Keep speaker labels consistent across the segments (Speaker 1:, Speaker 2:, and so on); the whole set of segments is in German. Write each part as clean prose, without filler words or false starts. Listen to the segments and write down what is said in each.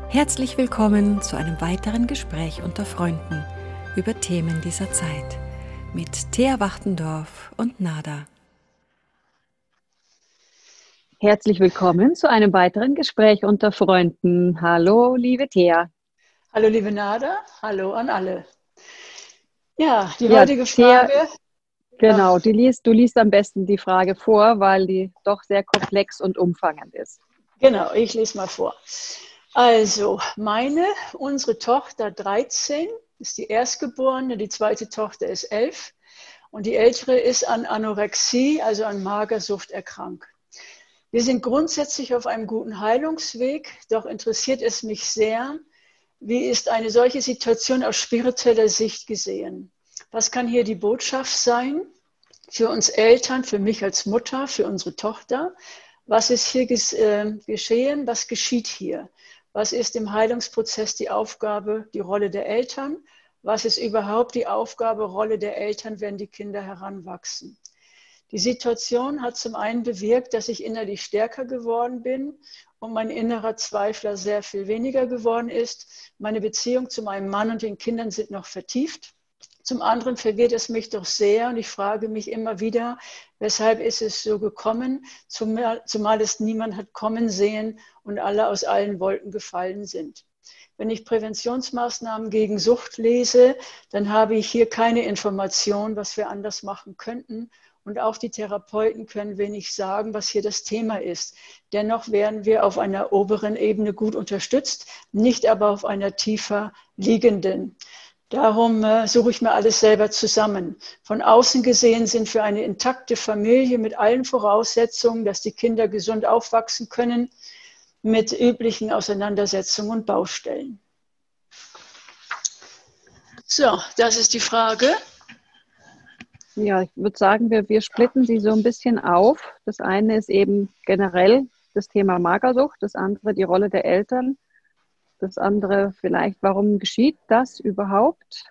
Speaker 1: Herzlich willkommen zu einem weiteren Gespräch unter Freunden über Themen dieser Zeit mit Thea Wachtendorf und Nada.
Speaker 2: Herzlich willkommen zu einem weiteren Gespräch unter Freunden. Hallo, liebe Thea.
Speaker 3: Hallo, liebe Nada. Hallo an alle. Ja, die
Speaker 2: Ja,
Speaker 3: heutige
Speaker 2: Thea,
Speaker 3: Frage.
Speaker 2: genau, du liest am besten die Frage vor, weil die doch sehr komplex und umfangend ist.
Speaker 3: Genau, ich lese mal vor. Also, unsere Tochter 13 ist die Erstgeborene, die zweite Tochter ist 11 und die ältere ist an Anorexie, also an Magersucht erkrankt. Wir sind grundsätzlich auf einem guten Heilungsweg, doch interessiert es mich sehr, wie ist eine solche Situation aus spiritueller Sicht gesehen? Was kann hier die Botschaft sein für uns Eltern, für mich als Mutter, für unsere Tochter? Was ist hier geschehen? Was geschieht hier? Was ist im Heilungsprozess die Aufgabe, die Rolle der Eltern? Was ist überhaupt die Aufgabe, Rolle der Eltern, wenn die Kinder heranwachsen? Die Situation hat zum einen bewirkt, dass ich innerlich stärker geworden bin und mein innerer Zweifler sehr viel weniger geworden ist. Meine Beziehung zu meinem Mann und den Kindern sind noch vertieft. Zum anderen verwirrt es mich doch sehr und ich frage mich immer wieder, weshalb ist es so gekommen, zumal es niemand hat kommen sehen und alle aus allen Wolken gefallen sind. Wenn ich Präventionsmaßnahmen gegen Sucht lese, dann habe ich hier keine Information, was wir anders machen könnten. Und auch die Therapeuten können wenig sagen, was hier das Thema ist. Dennoch werden wir auf einer oberen Ebene gut unterstützt, nicht aber auf einer tiefer liegenden. Darum suche ich mir alles selber zusammen. Von außen gesehen sind wir eine intakte Familie mit allen Voraussetzungen, dass die Kinder gesund aufwachsen können, mit üblichen Auseinandersetzungen und Baustellen. So, das ist die Frage.
Speaker 2: Ja, ich würde sagen, wir splitten sie so ein bisschen auf. Das eine ist eben generell das Thema Magersucht, das andere die Rolle der Eltern, das andere vielleicht, warum geschieht das überhaupt?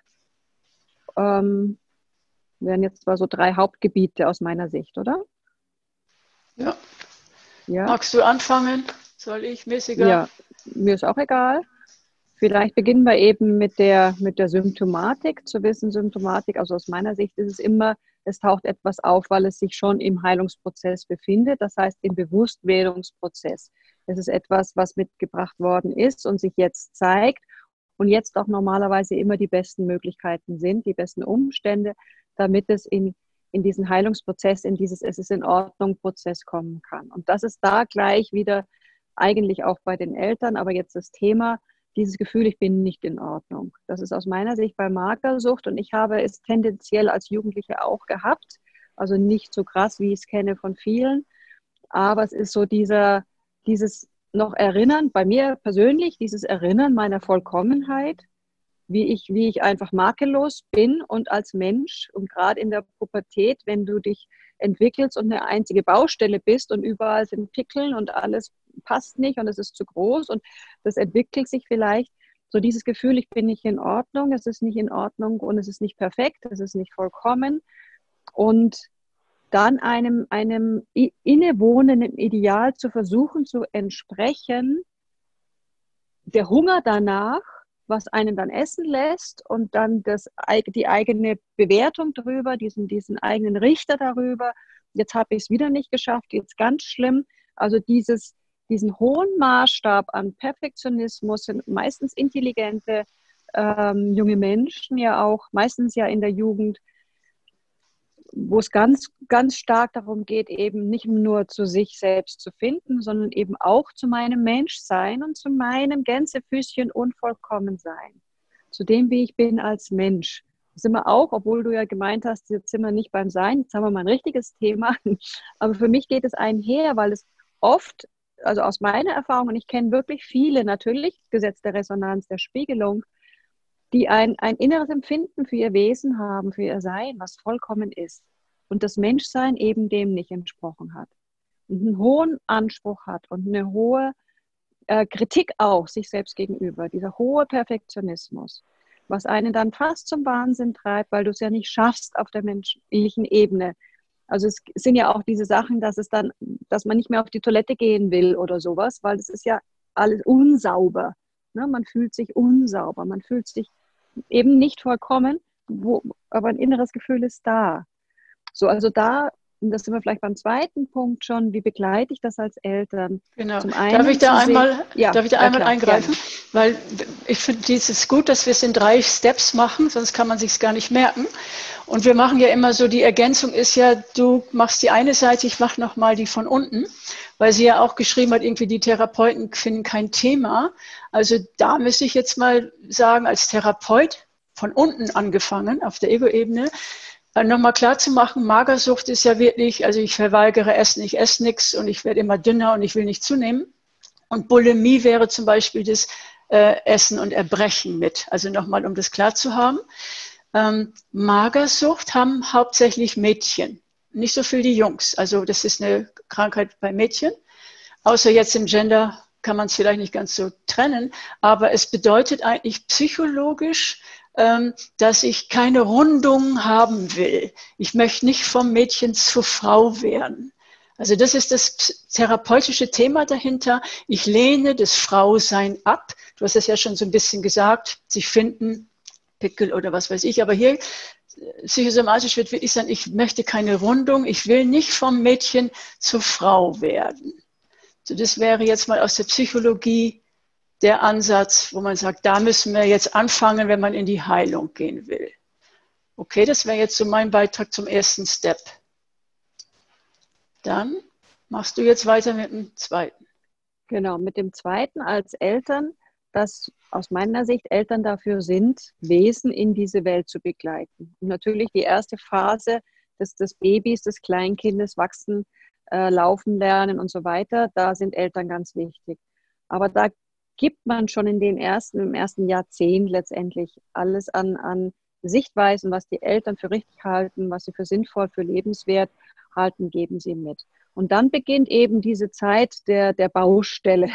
Speaker 2: Wären jetzt zwar so 3 Hauptgebiete aus meiner Sicht, oder?
Speaker 3: Ja.
Speaker 2: Ja.
Speaker 3: Magst du anfangen? Soll ich? Mäßiger?
Speaker 2: Ja, mir ist auch egal. Vielleicht beginnen wir eben mit der Symptomatik, zu wissen, Symptomatik, also aus meiner Sicht ist es immer, es taucht etwas auf, weil es sich schon im Heilungsprozess befindet, das heißt im Bewusstwerdungsprozess. Es ist etwas, was mitgebracht worden ist und sich jetzt zeigt und jetzt auch normalerweise immer die besten Möglichkeiten sind, die besten Umstände, damit es in diesen Heilungsprozess, in dieses Es ist in Ordnung Prozess kommen kann. Und das ist da gleich wieder eigentlich auch bei den Eltern, aber jetzt das Thema, dieses Gefühl, ich bin nicht in Ordnung. Das ist aus meiner Sicht bei Magersucht und ich habe es tendenziell als Jugendliche auch gehabt, also nicht so krass, wie ich es kenne von vielen, aber es ist so dieses noch Erinnern, bei mir persönlich, dieses Erinnern meiner Vollkommenheit, wie ich einfach makellos bin und als Mensch und gerade in der Pubertät, wenn du dich entwickelst und eine einzige Baustelle bist und überall sind Pickeln und alles passt nicht und es ist zu groß und das entwickelt sich vielleicht so dieses Gefühl, ich bin nicht in Ordnung, es ist nicht in Ordnung und es ist nicht perfekt, es ist nicht vollkommen und dann einem innewohnenden Ideal zu versuchen zu entsprechen, der Hunger danach, was einen dann essen lässt und dann die eigene Bewertung darüber, diesen eigenen Richter darüber, jetzt habe ich es wieder nicht geschafft, jetzt ganz schlimm. Also diesen hohen Maßstab an Perfektionismus sind meistens intelligente junge Menschen ja auch, meistens ja in der Jugend, wo es ganz, ganz stark darum geht, eben nicht nur zu sich selbst zu finden, sondern eben auch zu meinem Menschsein und zu meinem Gänsefüßchen Unvollkommensein. Zu dem, wie ich bin als Mensch. Das sind wir auch, obwohl du ja gemeint hast, jetzt sind wir nicht beim Sein, jetzt haben wir mal ein richtiges Thema. Aber für mich geht es einher, weil es oft, also aus meiner Erfahrung, und ich kenne wirklich viele, natürlich, Gesetz der Resonanz, der Spiegelung, die ein inneres Empfinden für ihr Wesen haben, für ihr Sein, was vollkommen ist. Und das Menschsein eben dem nicht entsprochen hat. Und einen hohen Anspruch hat und eine hohe Kritik auch sich selbst gegenüber, dieser hohe Perfektionismus, was einen dann fast zum Wahnsinn treibt, weil du es ja nicht schaffst auf der menschlichen Ebene. Also es sind ja auch diese Sachen, dass man nicht mehr auf die Toilette gehen will oder sowas, weil es ist ja alles unsauber. Ne? Man fühlt sich unsauber, man fühlt sich eben nicht vollkommen, aber ein inneres Gefühl ist da. So, also da, und das sind wir vielleicht beim zweiten Punkt schon, wie begleite ich das als Eltern?
Speaker 3: Genau.
Speaker 2: Zum einen
Speaker 3: Darf ich da einmal
Speaker 2: klar,
Speaker 3: eingreifen?
Speaker 2: gerne.
Speaker 3: Weil ich finde es gut, dass wir es in 3 Steps machen, sonst kann man sich es gar nicht merken. Und wir machen ja immer so, die Ergänzung ist ja, du machst die eine Seite, ich mache nochmal die von unten, weil sie ja auch geschrieben hat, irgendwie die Therapeuten finden kein Thema. Also da müsste ich jetzt mal sagen, als Therapeut von unten angefangen, auf der Ego-Ebene, nochmal klar zu machen, Magersucht ist ja wirklich, also ich verweigere Essen, ich esse nichts und ich werde immer dünner und ich will nicht zunehmen. Und Bulimie wäre zum Beispiel das Essen und Erbrechen mit. Also nochmal, um das klar zu haben. Magersucht haben hauptsächlich Mädchen, nicht so viel die Jungs. Also das ist eine Krankheit bei Mädchen. Außer jetzt im Gender kann man es vielleicht nicht ganz so trennen, aber es bedeutet eigentlich psychologisch, dass ich keine Rundung haben will. Ich möchte nicht vom Mädchen zur Frau werden. Also das ist das therapeutische Thema dahinter. Ich lehne das Frausein ab. Du hast es ja schon so ein bisschen gesagt, sich finden, Pickel oder was weiß ich. Aber hier psychosomatisch wird wirklich sein, ich möchte keine Rundung. Ich will nicht vom Mädchen zur Frau werden. So, das wäre jetzt mal aus der Psychologie der Ansatz, wo man sagt, da müssen wir jetzt anfangen, wenn man in die Heilung gehen will. Okay, das wäre jetzt so mein Beitrag zum ersten Step. Dann machst du jetzt weiter mit dem zweiten.
Speaker 2: Genau, mit dem zweiten als Eltern, dass aus meiner Sicht Eltern dafür sind, Wesen in diese Welt zu begleiten. Und natürlich die erste Phase des Babys, des Kleinkindes, wachsen, laufen lernen und so weiter, da sind Eltern ganz wichtig. Aber da gibt man schon im ersten Jahrzehnt letztendlich alles an Sichtweisen, was die Eltern für richtig halten, was sie für sinnvoll, für lebenswert halten, geben sie mit. Und dann beginnt eben diese Zeit der Baustelle,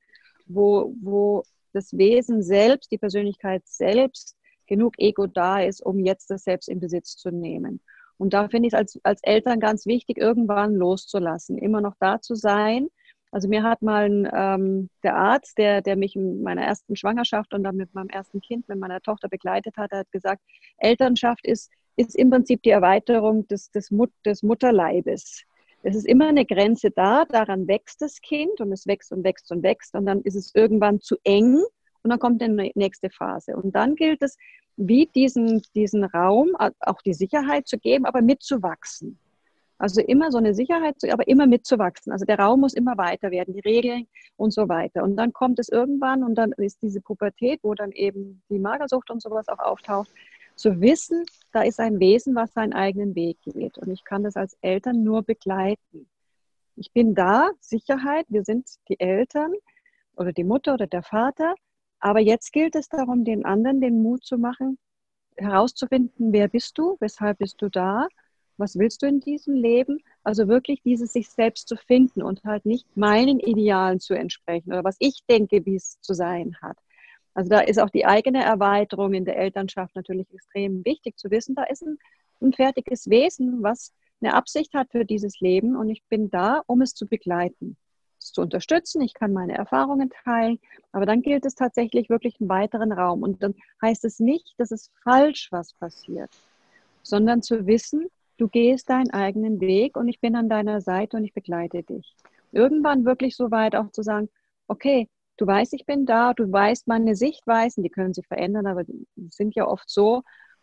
Speaker 2: wo das Wesen selbst, die Persönlichkeit selbst, genug Ego da ist, um jetzt das Selbst in Besitz zu nehmen. Und da finde ich es als Eltern ganz wichtig, irgendwann loszulassen, immer noch da zu sein. Also mir hat mal der Arzt, der mich in meiner ersten Schwangerschaft und dann mit meinem ersten Kind, mit meiner Tochter begleitet hat, hat gesagt, Elternschaft ist im Prinzip die Erweiterung des Mutterleibes. Es ist immer eine Grenze da, daran wächst das Kind und es wächst und wächst und wächst und dann ist es irgendwann zu eng und dann kommt die nächste Phase. Und dann gilt es, wie diesen Raum, auch die Sicherheit zu geben, aber mitzuwachsen. Also immer so eine Sicherheit, aber immer mitzuwachsen. Also der Raum muss immer weiter werden, die Regeln und so weiter. Und dann kommt es irgendwann und dann ist diese Pubertät, wo dann eben die Magersucht und sowas auch auftaucht, zu wissen, da ist ein Wesen, was seinen eigenen Weg geht. Und ich kann das als Eltern nur begleiten. Ich bin da, Sicherheit, wir sind die Eltern oder die Mutter oder der Vater. Aber jetzt gilt es darum, den anderen den Mut zu machen, herauszufinden, wer bist du, weshalb bist du da, was willst du in diesem Leben? Also wirklich dieses sich selbst zu finden und halt nicht meinen Idealen zu entsprechen oder was ich denke, wie es zu sein hat. Also da ist auch die eigene Erweiterung in der Elternschaft natürlich extrem wichtig zu wissen. Da ist ein fertiges Wesen, was eine Absicht hat für dieses Leben und ich bin da, um es zu begleiten, es zu unterstützen. Ich kann meine Erfahrungen teilen, aber dann gilt es tatsächlich wirklich einen weiteren Raum. Und dann heißt es nicht, dass es falsch was passiert, sondern zu wissen, du gehst deinen eigenen Weg und ich bin an deiner Seite und ich begleite dich. Irgendwann wirklich so weit auch zu sagen, okay, du weißt, ich bin da, du weißt meine Sichtweisen, die können sich verändern, aber die sind ja oft so.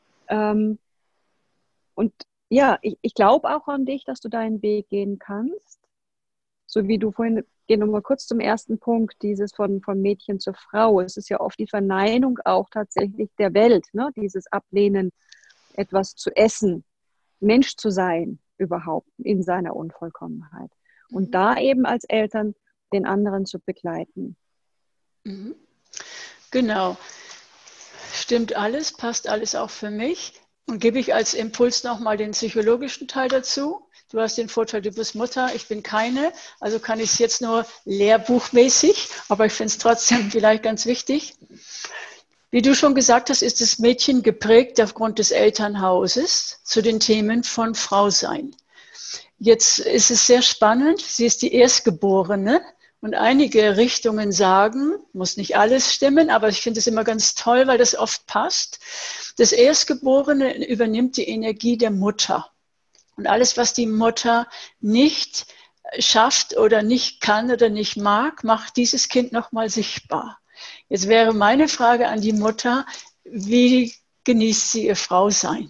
Speaker 2: Und ja, ich glaube auch an dich, dass du deinen Weg gehen kannst. So wie du vorhin, gehen wir mal kurz zum ersten Punkt, dieses von Mädchen zur Frau. Es ist ja oft die Verneinung auch tatsächlich der Welt, ne? Dieses Ablehnen, etwas zu essen, Mensch zu sein überhaupt in seiner Unvollkommenheit. Und da eben als Eltern den anderen zu begleiten.
Speaker 3: Mhm. Genau. Stimmt alles, passt alles auch für mich. Und gebe ich als Impuls nochmal den psychologischen Teil dazu. Du hast den Vorteil, du bist Mutter, ich bin keine, also kann ich es jetzt nur lehrbuchmäßig, aber ich finde es trotzdem vielleicht ganz wichtig. Wie du schon gesagt hast, ist das Mädchen geprägt aufgrund des Elternhauses zu den Themen von Frausein. Jetzt ist es sehr spannend, sie ist die Erstgeborene Und einige Richtungen sagen, muss nicht alles stimmen, aber ich finde es immer ganz toll, weil das oft passt. Das Erstgeborene übernimmt die Energie der Mutter. Und alles, was die Mutter nicht schafft oder nicht kann oder nicht mag, macht dieses Kind nochmal sichtbar. Jetzt wäre meine Frage an die Mutter, wie genießt sie ihr Frausein?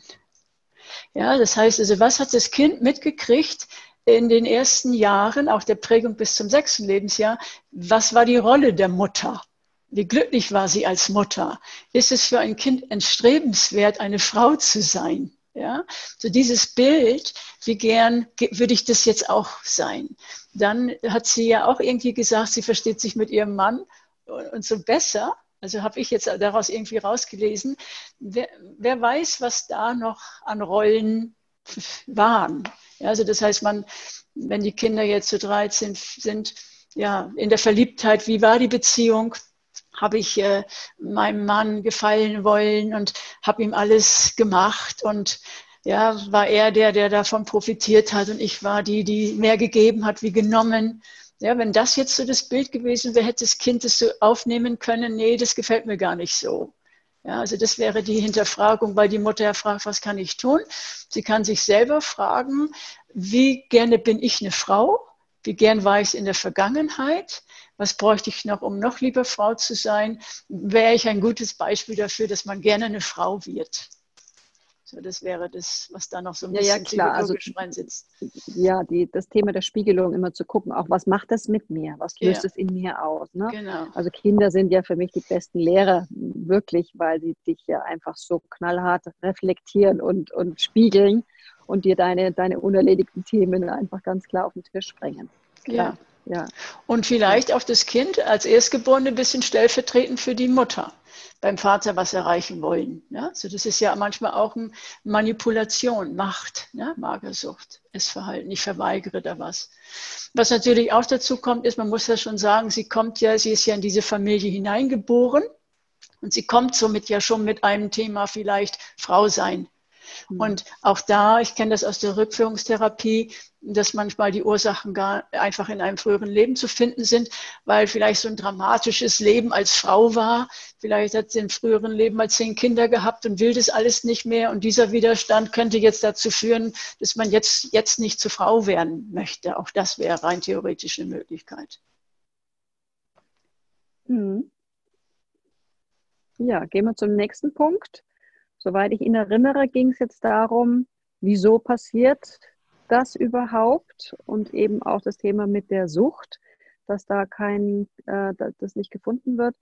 Speaker 3: Ja, das heißt also, was hat das Kind mitgekriegt in den ersten Jahren, auch der Prägung bis zum 6. Lebensjahr? Was war die Rolle der Mutter? Wie glücklich war sie als Mutter? Ist es für ein Kind erstrebenswert, eine Frau zu sein? Ja, so dieses Bild, wie gern würde ich das jetzt auch sein? Dann hat sie ja auch irgendwie gesagt, sie versteht sich mit ihrem Mann und so besser. Also habe ich jetzt daraus irgendwie rausgelesen. Wer weiß, was da noch an Rollen waren. Ja, also das heißt, wenn die Kinder jetzt so 13 sind, ja, in der Verliebtheit, wie war die Beziehung? Habe ich meinem Mann gefallen wollen und habe ihm alles gemacht und ja, war er der davon profitiert hat und ich war die mehr gegeben hat wie genommen. Ja, wenn das jetzt so das Bild gewesen wäre, hätte das Kind es so aufnehmen können, nee, das gefällt mir gar nicht so. Ja, also das wäre die Hinterfragung, weil die Mutter ja fragt, was kann ich tun? Sie kann sich selber fragen, wie gerne bin ich eine Frau? Wie gern war ich es in der Vergangenheit? Was bräuchte ich noch, um noch lieber Frau zu sein? Wäre ich ein gutes Beispiel dafür, dass man gerne eine Frau wird? So, das wäre das, was da noch so ein bisschen psychologisch reinsitzt.
Speaker 2: Ja, das Thema der Spiegelung immer zu gucken, auch was macht das mit mir? Was löst es in mir aus? Ne?
Speaker 3: Genau.
Speaker 2: Also Kinder sind ja für mich die besten Lehrer, wirklich, weil sie dich ja einfach so knallhart reflektieren und spiegeln und dir deine unerledigten Themen einfach ganz klar auf den Tisch bringen. Klar. Ja.
Speaker 3: Und vielleicht auch das Kind als Erstgeborene ein bisschen stellvertretend für die Mutter beim Vater was erreichen wollen. Ja? So, das ist ja manchmal auch eine Manipulation, Macht, ja? Magersucht, Essverhalten, ich verweigere da was. Was natürlich auch dazu kommt, ist, man muss ja schon sagen, sie ist ja in diese Familie hineingeboren und sie kommt somit ja schon mit einem Thema vielleicht Frau sein. Und auch da, ich kenne das aus der Rückführungstherapie, dass manchmal die Ursachen gar einfach in einem früheren Leben zu finden sind, weil vielleicht so ein dramatisches Leben als Frau war. Vielleicht hat sie im früheren Leben mal 10 Kinder gehabt und will das alles nicht mehr. Und dieser Widerstand könnte jetzt dazu führen, dass man jetzt nicht zur Frau werden möchte. Auch das wäre rein theoretisch eine Möglichkeit.
Speaker 2: Ja, gehen wir zum nächsten Punkt. Soweit ich ihn erinnere, ging es jetzt darum, wieso passiert das überhaupt und eben auch das Thema mit der Sucht, dass da das nicht gefunden wird.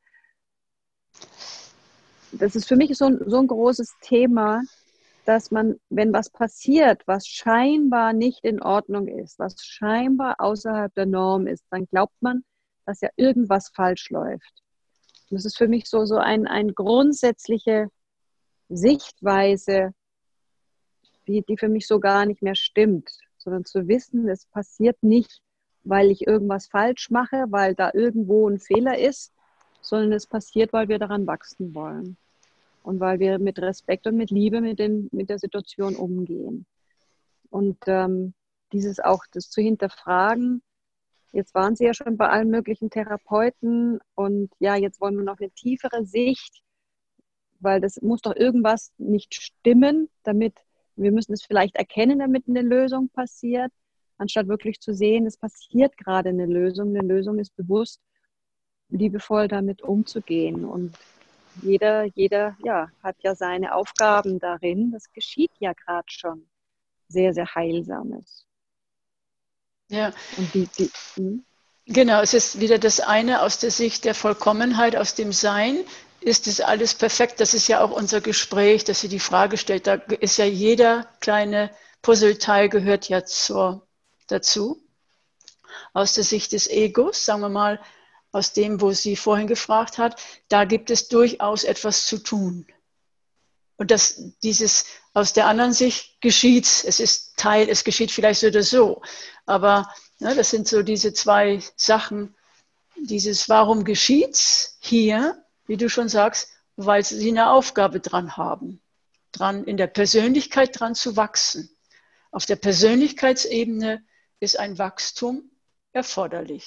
Speaker 2: Das ist für mich so ein großes Thema, dass man, wenn was passiert, was scheinbar nicht in Ordnung ist, was scheinbar außerhalb der Norm ist, dann glaubt man, dass ja irgendwas falsch läuft. Und das ist für mich so eine grundsätzliche Sichtweise, die für mich so gar nicht mehr stimmt, sondern zu wissen, es passiert nicht, weil ich irgendwas falsch mache, weil da irgendwo ein Fehler ist, sondern es passiert, weil wir daran wachsen wollen und weil wir mit Respekt und mit Liebe mit der Situation umgehen. Und das zu hinterfragen, jetzt waren Sie ja schon bei allen möglichen Therapeuten und ja, jetzt wollen wir noch eine tiefere Sicht, weil das muss doch irgendwas nicht stimmen, wir müssen es vielleicht erkennen, damit eine Lösung passiert, anstatt wirklich zu sehen, es passiert gerade eine Lösung. Eine Lösung ist bewusst, liebevoll damit umzugehen. Und jeder hat ja seine Aufgaben darin. Das geschieht ja gerade schon sehr, sehr Heilsames.
Speaker 3: Ja.
Speaker 2: Und
Speaker 3: Genau, es ist wieder das eine aus der Sicht der Vollkommenheit, aus dem Sein. Ist es alles perfekt? Das ist ja auch unser Gespräch, dass sie die Frage stellt. Da ist ja jeder kleine Puzzleteil gehört ja dazu. Aus der Sicht des Egos, sagen wir mal, aus dem, wo sie vorhin gefragt hat, da gibt es durchaus etwas zu tun. Und aus der anderen Sicht geschieht es geschieht vielleicht so oder so. Aber das sind so diese zwei Sachen, warum geschieht's hier? Wie du schon sagst, weil sie eine Aufgabe dran haben, in der Persönlichkeit dran zu wachsen. Auf der Persönlichkeitsebene ist ein Wachstum erforderlich.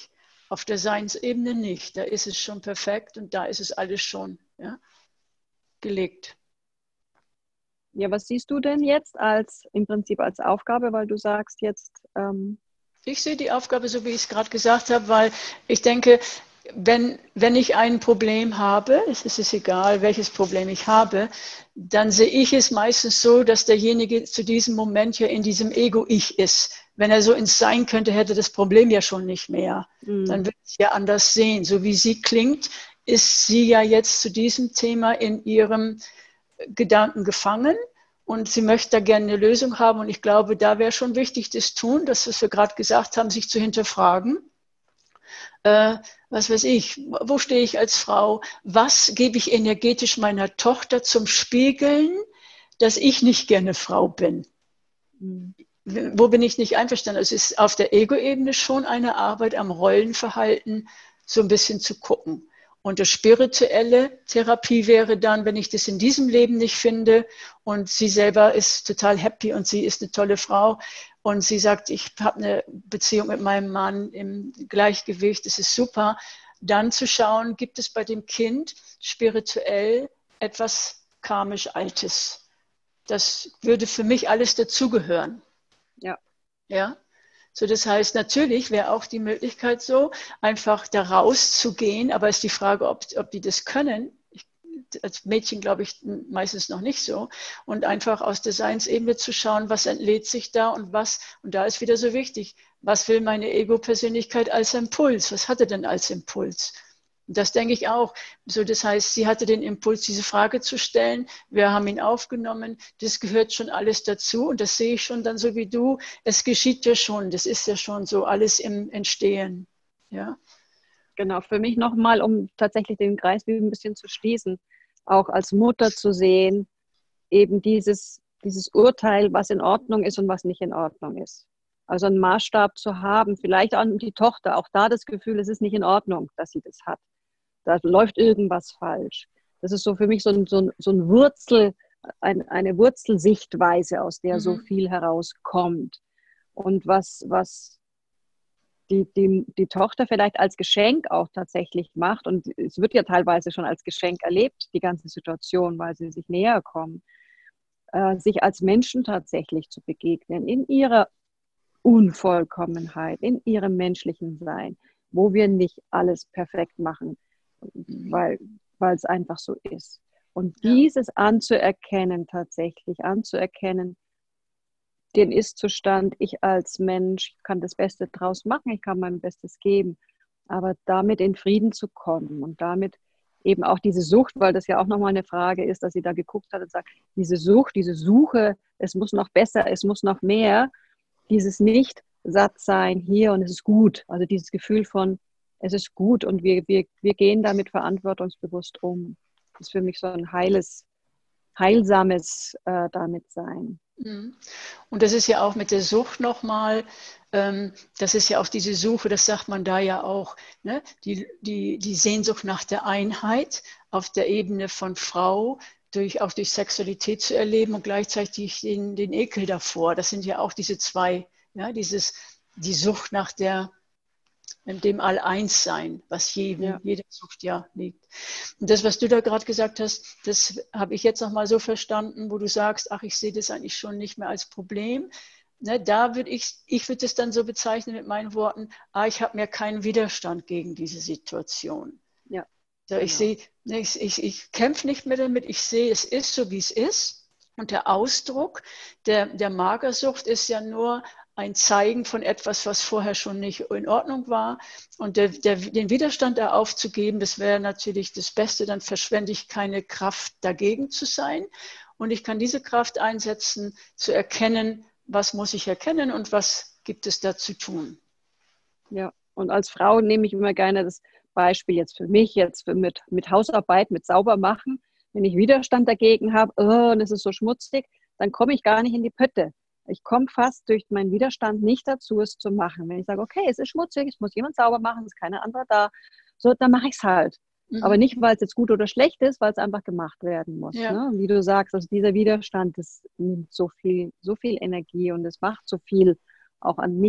Speaker 3: Auf der Seinsebene nicht. Da ist es schon perfekt und da ist es alles schon, ja, gelegt.
Speaker 2: Ja, was siehst du denn jetzt im Prinzip als Aufgabe, weil du sagst jetzt,
Speaker 3: ich sehe die Aufgabe so, wie ich es gerade gesagt habe, weil ich denke, wenn ich ein Problem habe, es ist egal, welches Problem ich habe, dann sehe ich es meistens so, dass derjenige zu diesem Moment ja in diesem Ego-Ich ist. Wenn er so ins Sein könnte, hätte das Problem ja schon nicht mehr. Dann würde ich es ja anders sehen. So wie sie klingt, ist sie ja jetzt zu diesem Thema in ihrem Gedanken gefangen. Und sie möchte da gerne eine Lösung haben. Und ich glaube, da wäre schon wichtig, das tun, das, was wir gerade gesagt haben, sich zu hinterfragen. Was weiß ich, wo stehe ich als Frau? Was gebe ich energetisch meiner Tochter zum Spiegeln, dass ich nicht gerne Frau bin? Wo bin ich nicht einverstanden? Es ist auf der Ego-Ebene schon eine Arbeit am Rollenverhalten, so ein bisschen zu gucken. Und das spirituelle Therapie wäre dann, wenn ich das in diesem Leben nicht finde und sie selber ist total happy und sie ist eine tolle Frau und sie sagt, ich habe eine Beziehung mit meinem Mann im Gleichgewicht, das ist super, dann zu schauen, gibt es bei dem Kind spirituell etwas karmisch Altes. Das würde für mich alles dazugehören.
Speaker 2: ja.
Speaker 3: Ja. So, das heißt, natürlich wäre auch die Möglichkeit so, einfach da rauszugehen, aber ist die Frage, ob die das können. Als Mädchen glaube ich meistens noch nicht so. Und einfach aus der Seinsebene zu schauen, was entlädt sich da und was, und da ist wieder so wichtig, was will meine Ego-Persönlichkeit als Impuls? Was hat er denn als Impuls? Und das denke ich auch. So, das heißt, sie hatte den Impuls, diese Frage zu stellen. Wir haben ihn aufgenommen. Das gehört schon alles dazu. Und das sehe ich schon dann so wie du. Es geschieht ja schon. Das ist ja schon so alles im Entstehen. Ja.
Speaker 2: Genau, für mich nochmal, um tatsächlich den Kreis ein bisschen zu schließen, auch als Mutter zu sehen, eben dieses Urteil, was in Ordnung ist und was nicht in Ordnung ist. Also einen Maßstab zu haben, vielleicht auch die Tochter, auch da das Gefühl, es ist nicht in Ordnung, dass sie das hat. Da läuft irgendwas falsch. Das ist so für mich so ein eine Wurzelsichtweise, aus der so viel herauskommt. Und was die Tochter vielleicht als Geschenk auch tatsächlich macht, und es wird ja teilweise schon als Geschenk erlebt, die ganze Situation, weil sie sich näher kommen, sich als Menschen tatsächlich zu begegnen, in ihrer Unvollkommenheit, in ihrem menschlichen Sein, wo wir nicht alles perfekt machen, weil es einfach so ist. Und dieses anzuerkennen, den Ist-Zustand, ich als Mensch kann das Beste draus machen, ich kann mein Bestes geben, aber damit in Frieden zu kommen und damit eben auch diese Sucht, weil das ja auch nochmal eine Frage ist, dass sie da geguckt hat und sagt, diese Sucht, diese Suche, es muss noch besser, es muss noch mehr, dieses Nicht-Satt-Sein hier und es ist gut, also dieses Gefühl von, es ist gut und wir gehen damit verantwortungsbewusst um. Das ist für mich so ein heilsames damit sein.
Speaker 3: Und das ist ja auch mit der Sucht nochmal, das ist ja auch diese Suche, das sagt man da ja auch, ne? Die Sehnsucht nach der Einheit auf der Ebene von Frau, auch durch Sexualität zu erleben und gleichzeitig den Ekel davor. Das sind ja auch diese zwei, ja, die Sucht nach dem All-Eins-Sein, was jede Sucht ja liegt. Und das, was du da gerade gesagt hast, das habe ich jetzt nochmal so verstanden, wo du sagst, ach, ich sehe das eigentlich schon nicht mehr als Problem. Ne, da würde ich würde es dann so bezeichnen mit meinen Worten, ich habe mir keinen Widerstand gegen diese Situation.
Speaker 2: Ja,
Speaker 3: so, genau. Ich kämpfe nicht mehr damit, ich sehe, es ist so, wie es ist. Und der Ausdruck der Magersucht ist ja nur ein Zeigen von etwas, was vorher schon nicht in Ordnung war. Und den Widerstand da aufzugeben, das wäre natürlich das Beste, dann verschwende ich keine Kraft dagegen zu sein. Und ich kann diese Kraft einsetzen, zu erkennen, was muss ich erkennen und was gibt es da zu tun.
Speaker 2: Ja, und als Frau nehme ich immer gerne das Beispiel jetzt für mich, mit Hausarbeit, mit Saubermachen. Wenn ich Widerstand dagegen habe, und es ist so schmutzig, dann komme ich gar nicht in die Pötte. Ich komme fast durch meinen Widerstand nicht dazu, es zu machen. Wenn ich sage, okay, es ist schmutzig, es muss jemand sauber machen, es ist keiner andere da, so, dann mache ich es halt. Aber nicht, weil es jetzt gut oder schlecht ist, weil es einfach gemacht werden muss.
Speaker 3: Ja.
Speaker 2: Ne? Wie du sagst, also dieser Widerstand, das nimmt so viel Energie und es macht so viel auch an nicht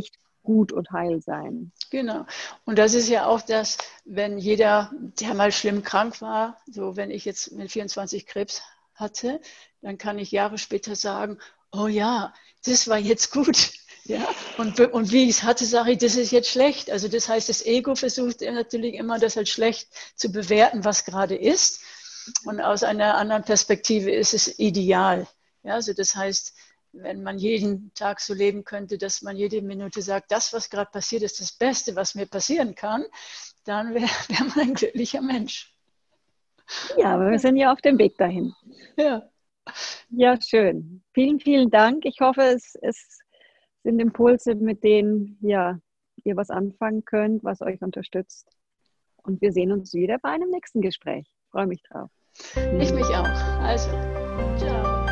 Speaker 2: gut und heil sein.
Speaker 3: Genau. Und das ist ja auch das, wenn jeder, der mal schlimm krank war, so wenn ich jetzt mit 24 Krebs hatte, dann kann ich Jahre später sagen, oh ja, das war jetzt gut. Ja? Und wie ich es hatte, sage ich, das ist jetzt schlecht. Also das heißt, das Ego versucht natürlich immer, das als schlecht zu bewerten, was gerade ist. Und aus einer anderen Perspektive ist es ideal. Ja, also das heißt, wenn man jeden Tag so leben könnte, dass man jede Minute sagt, das, was gerade passiert, ist das Beste, was mir passieren kann, dann wäre man ein glücklicher Mensch.
Speaker 2: Ja, aber wir sind ja auf dem Weg dahin.
Speaker 3: Ja.
Speaker 2: Ja, schön. Vielen, vielen Dank. Ich hoffe, es sind Impulse, mit denen ja, ihr was anfangen könnt, was euch unterstützt. Und wir sehen uns wieder bei einem nächsten Gespräch. Ich freue mich drauf.
Speaker 3: Ich mich auch. Also, ciao.